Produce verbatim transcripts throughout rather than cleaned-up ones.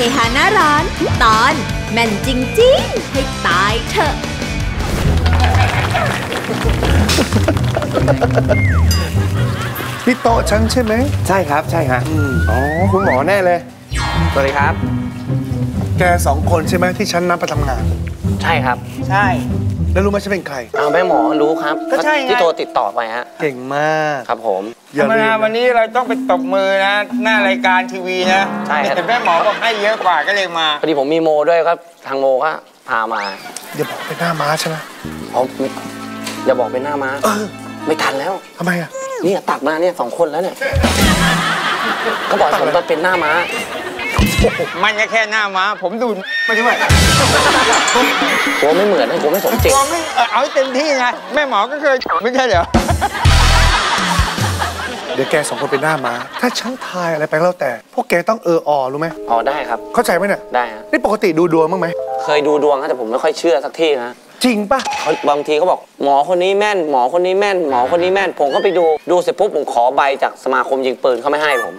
ฮาหน้าร้านตอนแม่นจริงๆให้ตายเถอะนี่โต๊ะฉันใช่ไหมใช่ครับใช่ฮะอ๋อคุณหมอแน่เลยสวัสดีครับแกสองคนใช่ไหมที่ฉันนัดไปทำงานใช่ครับใช่แล้วรู้ไหมฉันเป็นใครอ้าวแม่หมอรู้ครับก็ใช่ไงที่โทรติดต่อไปฮะเก่งมากครับผมธรรมดาวันนี้เราต้องไปตบมือนะหน้ารายการทีวีนะใช่ครับแต่แม่หมอบอกให้เยอะกว่าก็เลยมาพอดีผมมีโมด้วยครับทางโมก็พามาอย่าบอกเป็นหน้าม้าใช่ไหมอ๋ออย่าบอกเป็นหน้าม้าไม่ทันแล้วทำไมอ่ะนี่ตัดมาเนี่ยสองคนแล้วเนี่ยเขาบอกผมเป็นหน้าม้ามันแค่หน้าม้าผมดูมาด้วยผมไม่เหมือนนะผมไม่สมจริงไม่เอาเต็มที่ไงแม่หมอก็เคยไม่ใช่เหรอเดี๋ยวแกสองคนเป็นหน้าม้าถ้าฉันทายอะไรไปแล้วแต่พวกแกต้องเอออรู้ไหมอ๋อได้ครับเข้าใจไหมเนี่ยได้ฮะนี่ปกติดูดวงบ้างไหมเคยดูดวงแต่ผมไม่ค่อยเชื่อสักทีนะจริงป่ะบางทีเขาบอกหมอคนนี้แม่นหมอคนนี้แม่นหมอคนนี้แม่นผมก็ไปดูดูเสร็จปุ๊บผมขอใบจากสมาคมยิงปืนเขาไม่ให้ผม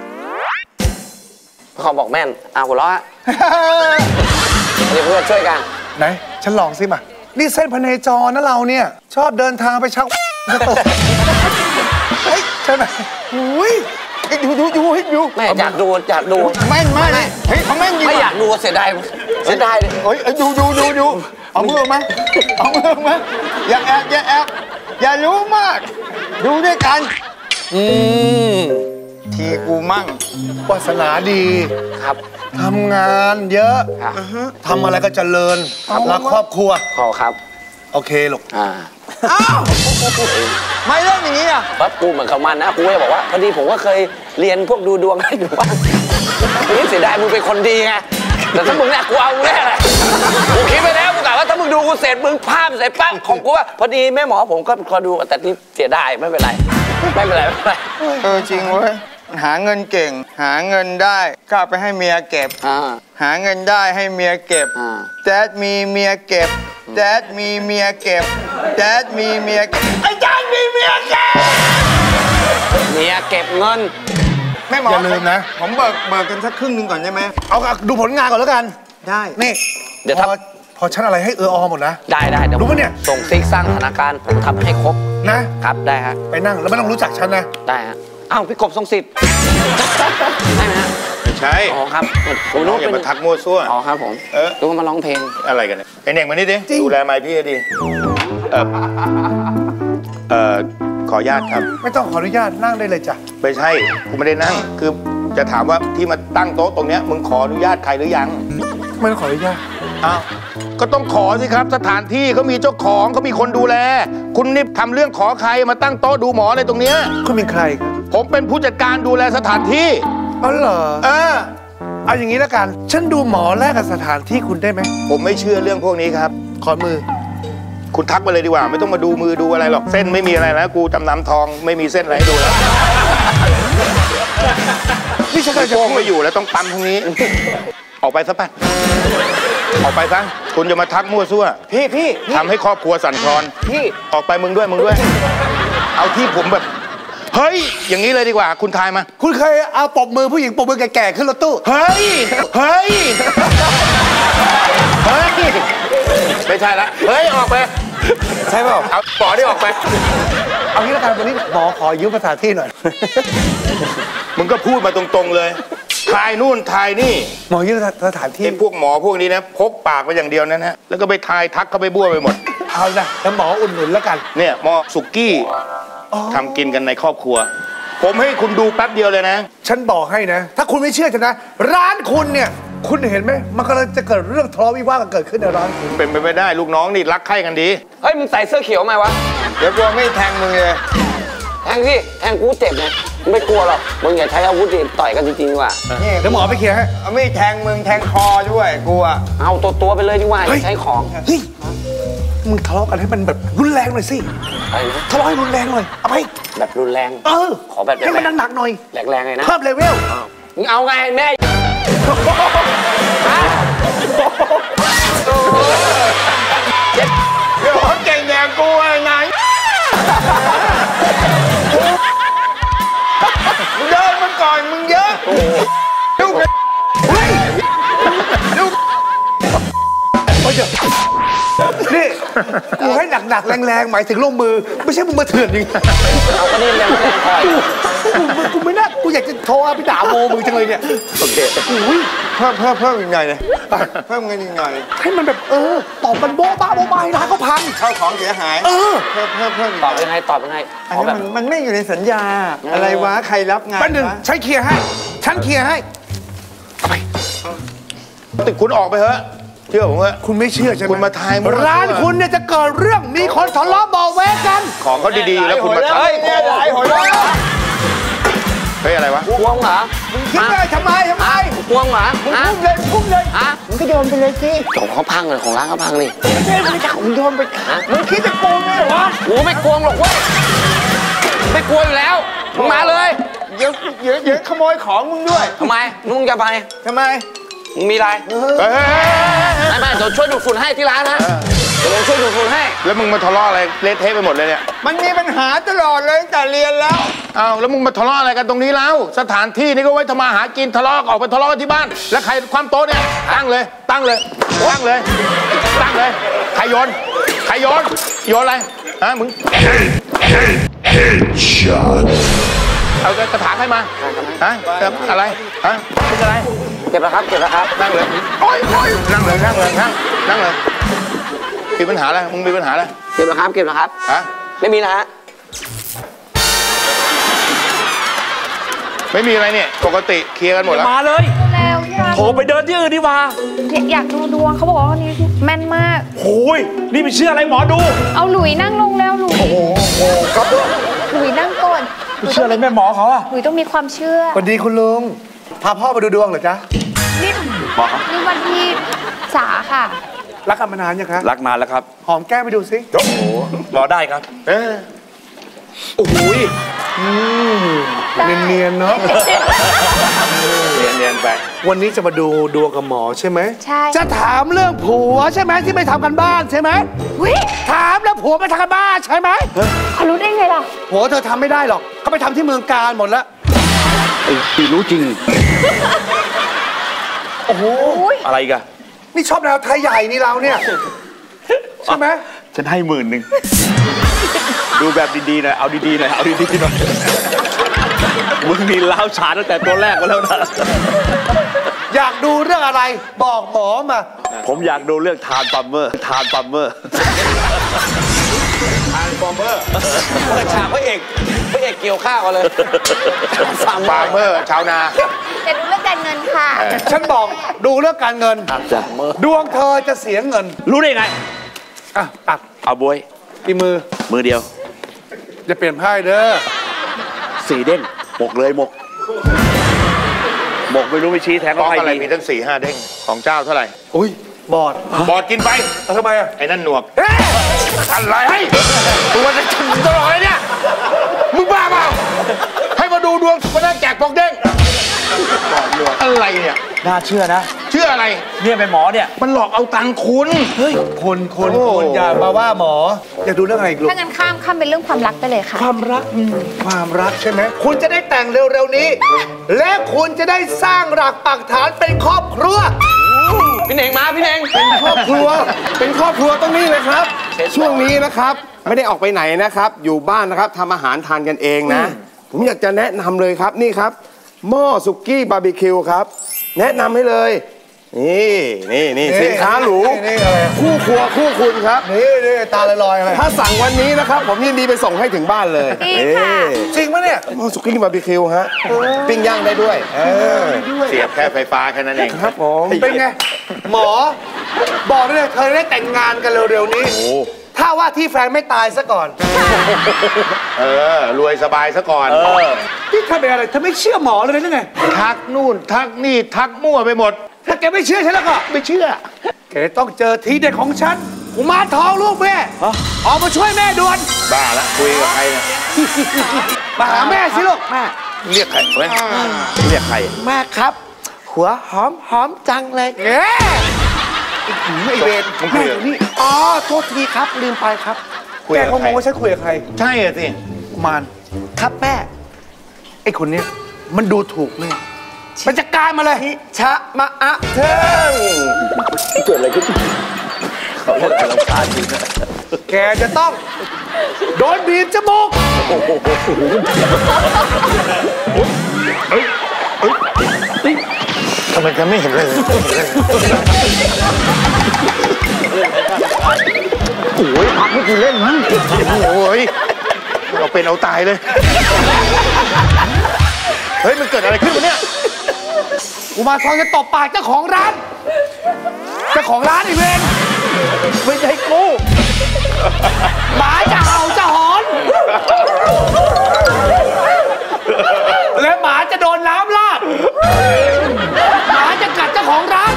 เขาบอกแม่นอ้าวหัวเราะเดี๋ยวเพื่อนช่วยกันไหนฉันลองสิมานี่เส้นพเนจรนะเราเนี่ยชอบเดินทางไปชักกระตุกเฮ้ยใช่ไหมอุ้ยดูดูดูให้ดูแม่อยากดูอยากดูแม่นมากเลยเฮ้ยเขาแม่นจริงไม่อยากดูเสียดายเสียดายเลยเฮ้ยดูดูดูดูเอามือมาเอามือมาอย่าแอบอย่าแอบอย่ารู้มากดูด้วยกันอืมทีกูมั่งวาสนาดีครับทำงานเยอะทำอะไรก็เจริญรักครอบครัวขอครับโอเคลูกอ่าอ้าวไม่เล่นอย่างนี้อ่ะปั๊บกูเหมือนเขามันนะกูจะบอกว่าพอดีผมก็เคยเรียนพวกดูดวงให้อยู่บ้างนี่เสียดายมึงเป็นคนดีไงแต่ถ้ามึงเนี่ยกูเอาแน่เลยกูคิดไปแล้วกูกะว่าถ้ามึงดูกูเสร็จมึงภาพเสร็จปั๊บของกูว่าพอดีแม่หมอผมก็คอยดูแต่นี่เสียดายไม่เป็นไรไม่เป็นไรไม่เป็นไรเออจริงเว้ยหาเงินเก่งหาเงินได้ก็เอาไปให้เมียเก็บหาเงินได้ให้เมียเก็บแจ๊ดมีเมียเก็บแจ๊ดมีเมียเก็บแจ๊ดมีเมียเก็บไอ้แจ๊ดมีเมียเก็บเมียเก็บเงินไม่หมออย่าลืมนะผมเบิกเบิกกันสักครึ่งหนึ่งก่อนใช่ไหมเอาดูผลงานก่อนแล้วกันได้นี่เดี๋ยวพอพอฉันอะไรให้เอออหมดนะได้ได้เดี๋ยวรู้ปะเนี่ยส่งซิกสร้างสถานการณ์ผมทำให้ครบนะครับได้ฮะไปนั่งแล้วไม่ต้องรู้จักฉันนะได้ฮะอ้าวพี่กบทรงสิทธิ์ใช่ไหมฮะไม่ใช่อ๋อครับผมรู้อย่ามาทักมั่วซั่วอ๋อครับผมเออรู้ว่ามาร้องเพลงอะไรกันเนี่ยไอเน่งมานี่ดิดูแลไมค์พี่ดิเออเออขออนุญาตครับไม่ต้องขออนุญาตนั่งได้เลยจ้ะไม่ใช่กูไม่ได้นั่งคือจะถามว่าที่มาตั้งโต๊ะตรงเนี้ยมึงขออนุญาตใครหรือยังไม่ต้องขออนุญาตอ้าวก็ต้องขอสิครับสถานที่เขามีเจ้าของเขามีคนดูแลคุณนี่ทำเรื่องขอใครมาตั้งโต๊ะดูหมออะไรตรงเนี้ยคุณเป็นใครครับผมเป็นผู้จัดการดูแลสถานที่อ๋อเหรอเออเอาอย่างนี้แล้วกันฉันดูหมอแลกกับสถานที่คุณได้ไหมผมไม่เชื่อเรื่องพวกนี้ครับขอมือคุณทักไปเลยดีกว่าไม่ต้องมาดูมือดูอะไรหรอกเส้นไม่มีอะไรแล้วกูจำนำทองไม่มีเส้นอะไรให้ดูแล้วนี่ฉันก็จะโป้งไม่อยู่แล้วต้องปั๊มทางนี้ออกไปซะป่ะออกไปซะคุณจะมาทักมั่วซั่วพี่พี่ทำให้ครอบครัวสั่นคลอนพี่ออกไปมึงด้วยมึงด้วยเอาที่ผมแบบเฮ้ยอย่างนี้เลยดีกว่าคุณทายมาคุณเคยเอาปบมือผู้หญิงปบมือแก่ๆขึ้นรถตู้เฮ้ยเฮ้ยเฮ้ยไม่ใช่ละเฮ้ยออกไปใช่เปล่าเอาปอได้ออกไปเอางี้แล้วกันวันนี้หมอขอยืมภาษาที่หน่อยมึงก็พูดมาตรงๆเลยทายนู่นทายนี่หมอยืมสถานที่พวกหมอพวกนี้นะพกปากไปอย่างเดียวนั่นฮะแล้วก็ไปทายทักเข้าไปบ้วไปหมดเอาละแล้วหมออุ่นหนุนแล้วกันเนี่ยหมอสุกี้ทำกินกันในครอบครัวผมให้คุณดูแป๊บเดียวเลยนะฉันบอกให้นะถ้าคุณไม่เชื่อฉันนะร้านคุณเนี่ยคุณเห็นไหมมันกำลังจะเกิดเรื่องทะเลาะวิวาทกันเกิดขึ้นในร้านคุณเป็นไปไม่ได้ลูกน้องนี่รักใคร่กันดีเฮ้ยมึงใส่เสื้อเขียวมาวะเดี๋ยวกลัวไม่แทงมึงเลยแทงพี่แทงกูเจ็บไงไม่กลัวหรอกมึงอย่าใช้อาวุธดิต่อยกันจริงๆดีกว่าเดี๋ยวหมอไปเคลียร์ให้เอาไม่แทงมึงแทงคอด้วยกลัวเอาตัวตัวไปเลยดีกว่าใช้ของเฮ้ยมึงทะเลาะกันให้มันแบบรุนแรงหน่อยสิทะเลาะให้รุนแรงหน่อยเอาไปแบบรุนแรงเออขอแบบให้มันหนักๆหน่อยแรงๆไงนะเพิ่มเลเวลมึงเอาไงแม่เดี๋ยวเก่งอย่างกูไอ้นายมึงเดินมาก่อนมึงเยอะดูกันนี่กูให้หนักๆแรงๆหมายถึงลงมือไม่ใช่มึงมาเถื่อนจริงเอาก็นี่แรงแรงคอยกูไม่น่ากูอยากจะโทรเอาไปด่าโมมึงจังเลยเนี่ยโอเคอุ้ยเพิ่มเพิ่มเพิ่มอีกหน่อยเลยเพิ่มเงินอีกหน่อยให้มันแบบเออตอบกันโบ๊ะบ้าโบ๊ะบ้าให้ร้านก็พังเข้าของเสียหายเออเพิ่มเพิ่มเพิ่มตอบยังไงตอบยังไงอันขอนั้แบบนมันมันไม่อยู่ในสัญญา อะไรวะใครรับงานแป๊บนึงวะฉันเคลียร์ให้ฉันเคลียร์ให้เอาไปติดคุณออกไปเถอะเชื่อผมเถอะคุณไม่เชื่อใช่ไหมคุณมาทายมั่วร้านคุณเนี่ยจะเกิดเรื่องมีคนทะเลาะเบาะแว้งกันของเขาดีๆแล้วคุณมาเฮ้ยเนี่ยหลายหนแล้วเฮ้ยอะไรวะพวงเหรอคิดเลยทำไมทำไมพวงเหรอมึงฮะพุ่งเลยพุ่งเลยฮะมึงก็โยนไปเลยสิของเขาพังเลยของร้านเขาพังเลยไม่ใช่มึงจะมึงโยนไปมึงคิดจะโกงเลยเหรอวะกูไม่กลัวหรอกเว้ยไม่กลัวอยู่แล้วมึงมาเลยเดี๋ยวเดี๋ยวเดี๋ยวขโมยของมึงด้วยทำไมมึงจะไปทำไมมึงมีอะไรเฮ้ยไม่ไม่เดี๋ยวช่วยดูดฝุ่นให้ที่ร้านนะเดี๋ยวผมช่วยดูดฝุ่นให้แล้วมึงมาทะเลาะอะไรเละเทะไปหมดเลยเนี่ยมันมีปัญหาตลอดเลยตั้งแต่เรียนแล้วอ้าวแล้วมึงมาทะเลาะอะไรกันตรงนี้แล้วสถานที่นี่ก็ไว้ทำมาหากินทะเลาะออกไปทะเลาะกันที่บ้าน แล้วใครความโต๊ะเนี่ยตั้งเลยตั้งเลยตั้งเลยตั้งเลยใครโยนใครโยนโยนอะไรฮะมึงเอากระถางใครมาฮะอะไรฮะมึงอะไรเก็บแล้วครับเก็บแล้วครับนั่งเลยโอ้ยโอ้ยนั่งเลยนั่งเลยนั่งนั่งเลยมีปัญหาอะไรมึงมีปัญหาอะไรเก็บแล้วครับเก็บแล้วครับฮะไม่มีนะฮะไม่มีอะไรเนี่ยปกติเคลียร์กันหมดแล้วมาเลยแล้วพี่รักโทรไปเดินที่อื่นดีกว่าอยากดูดวงเขาบอกว่าวันนี้แม่นมากโอ้ยนี่ไปเชื่ออะไรหมอดูเอาหลุยนั่งลงแล้วหลุยหลุยนั่งก่อนไปเชื่ออะไรแม่หมอเขาอะหลุยต้องมีความเชื่อสวัสดีคุณลุงพาพ่อมาดูดวงเหรอจ๊ะนี่นี่วันที่สาค่ะรักกันมานานยังคะรักนานแล้วครับหอมแก้มไปดูสิโอ้โหรอได้ครับเออโอ้โหเนียนๆเนาะเนียนเนียนไปวันนี้จะมาดูดวงกับหมอใช่ไหมใช่จะถามเรื่องผัวใช่ไหมที่ไม่ทำกันบ้านใช่ไหมวิถามแล้วผัวไม่ทำกันบ้านใช่ไหมเขารู้ได้ไงล่ะผัวเธอทำไม่ได้หรอกเขาไปทำที่เมืองการหมดแล้วไอ้ที่รู้จริงโอ้โหอะไรกันนี่ชอบแนวไทยใหญ่นี่เราเนี่ยใช่ไหมฉันให้หมื่นหนึ่งดูแบบดีๆหน่อยเอาดีๆหน่อยเอาดีๆหน่อยมึงนี่ล้าวฉานตั้งแต่ตัวแรกก็แล้วนะอยากดูเรื่องอะไรบอกหมอมาผมอยากดูเรื่องทานปัมเมอร์ทานปัมเมอร์ทางฟอร์เมอร์เปิดฉากพระเอกพระเอกเกี่ยวข้าวกันเลยสามฟาร์เมอร์ชาวนาจะดูเรื่องการเงินค่ะฉันบอกดูเรื่องการเงินจ้ะดวงเธอจะเสียเงินรู้ได้ไงอ่ะตัดเอาบวยที่มือมือเดียวจะเปลี่ยนไพ่เด้อสี่เด้งหมกเลยหมกหมกไม่รู้ไม่ชี้แทงขก็องให้อะไรดีมีตั้งสี่ห้าเด้งของเจ้าเท่าไหร่อุ้ยบอดบอดกินไปเอาทำไมอ่ะไอ้นั่นหนวกอะไรให้ตัวจะถึงตลอดเลยเนี่ยมึงบ้าเปล่าให้มาดูดวงมาได้แจกปองเด้งอะไรเนี่ยน่าเชื่อนะเชื่ออะไรเนี่ยเป็นหมอเนี่ยมันหลอกเอาตังค์คุณเฮ้ยคนคนโอ้คนอย่ามาว่าหมอ อยากดูเรื่องอะไรอีกลูกถ้างั้นข้ามข้ามเป็นเรื่องความรักไปเลยค่ะความรักความรักใช่ไหมคุณจะได้แต่งเร็วๆนี้ และคุณจะได้สร้างหลักปักฐานเป็นครอบครัวพี่เน่งมาพี่เน่งครอบครัว เป็นครอบครัวต้องนี่เลยครับ ช่วงนี้นะครับ ไม่ได้ออกไปไหนนะครับ อยู่บ้านนะครับทำอาหารทานกันเองนะ ผมอยากจะแนะนำเลยครับนี่ครับหม้อสุกี้บาร์บีคิวครับ แนะนำให้เลย นี่นี่นี่สินค้าหรูนี่อะไรคู่ครัวคู่คุณครับนี่นี่ตาลอยๆอะไรถ้าสั่งวันนี้นะครับ ผมยินดีไปส่งให้ถึงบ้านเลยดีค่ะเอ้ยจริงปะเนี่ยหม้อสุกี้บาร์บีคิวฮะปิ้งย่างได้ด้วยเออเสียบแค่ไฟฟ้าแค่นั้นเองครับผมเป็นไง หมอ บอกได้เลยเธอได้แต่งงานกันเร็วๆนี้ ถ้าว่าที่แฟนไม่ตายซะก่อนเออ รวยสบายซะก่อนที่เธอเป็นอะไรเธอไม่เชื่อหมอเลยนะไงทักนู่น ทักนี่ ทักมั่วไปหมดถ้าแกไม่เชื่อฉันแล้วก็ไม่เชื่อแกต้องเจอทีเด็ดของฉันกุมารทองลูกแม่ออกมาช่วยแม่ด่วนบ้าละคุยกับใครเนี่ยมาหาแม่สิลูกแม่เรียกใครเว้ยเรียกใครแม่ครับ หัวหอมหอมจังเลยเอ๊ะไม่เวรมึงคุยกับนี่อ๋อ โทษทีครับ ลืมไปครับคุยแกกับคงใคงรงว่าฉันคุยกับใครใช่อะสิกุมารครับแม่ไอ้คนเนี้ยมันดูถูกแม่มันจัดการมาเลยชะมะอะเทิงเกิดอะไรขึ้นเขาเรื่องอะไรเราพลาดจริงนะแกจะต้องโดนบีบจมูกทำไมแกไม่เห็นเลยโอ้ยพักให้กูเล่นมั้งโอ้ยเราเป็นเอาตายเลย เฮ้ยมันเกิดอะไรขึ้นวะเนี่ยกูมาทองจะตบปากเจ้าของร้านเจ้าของร้านไอ้เวรไม่ใช่กูหมาจะเห่าจะหอนและหมาจะโดนน้ำลาดหมาจะกัดเจ้าของร้าน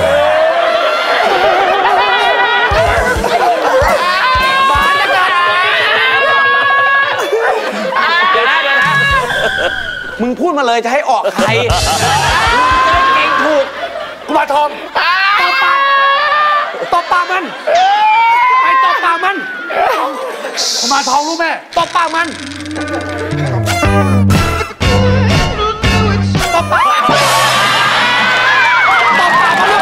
หมาจะกัดเดี๋ยวนะเดี๋ยวนะมึงพูดมาเลยจะให้ออกใครเก่งถูกกูมาทองตบปากตบปากมันไอ้ตบปากมันกูมาทองรู้ไหมตบปากมันตบปากตบปากมัน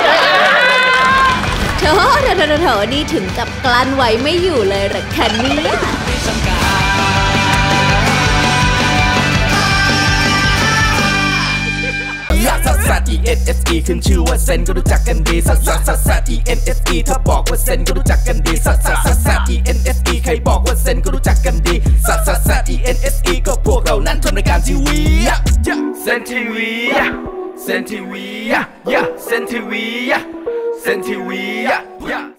เธอเธอเธอเธอนี่ถึงกับกลั้นไว้ไม่อยู่เลยหรอคะเนี่ยลักซัสซัส อี เอ็น เอส อี ขึ้นชื่อว่าเซนก็รู้จักกันดีซัสซัสซัสซัส อี เอ็น เอส อี ถ้าบอกว่าเซนก็รู้จักกันดีซัสซัสซัสซัส อี เอ็น เอส อี ใครบอกว่าเซนก็รู้จักกันดีซัสซัสซัส อี เอ็น เอส อี ก็พวกเรานั้นทำรายการทีวีเซนทีวีเซนทีวีเซนทีวีเซนทีวี